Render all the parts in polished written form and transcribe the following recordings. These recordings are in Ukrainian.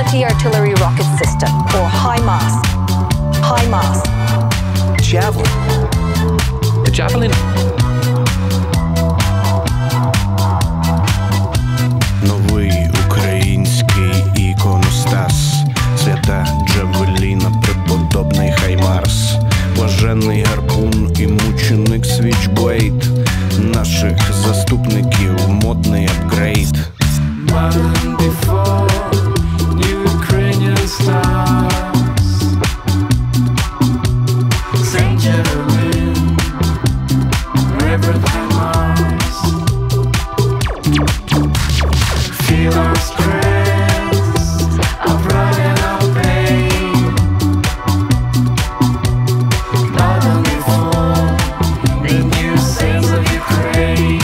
anti-artillery rocket system, or HIMARS. HIMARS. Javelin. The javelin. Новий український іконостас, свята Джавеліна, преподобний Хаймарс, блаженний гарпун і мученик Свічблейд, наших заступників модний апгрейд. Modern before new Ukrainian stars, Saint Jeroen, Reverend Mars, feel our strength, our pride and our pain, modern before the new saints of Ukraine.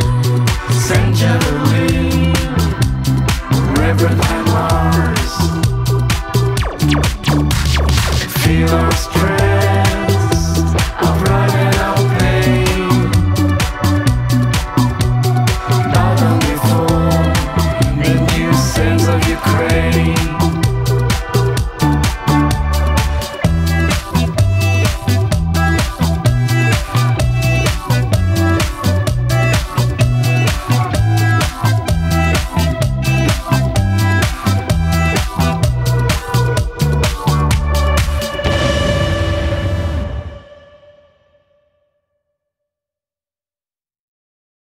Reverend Mars.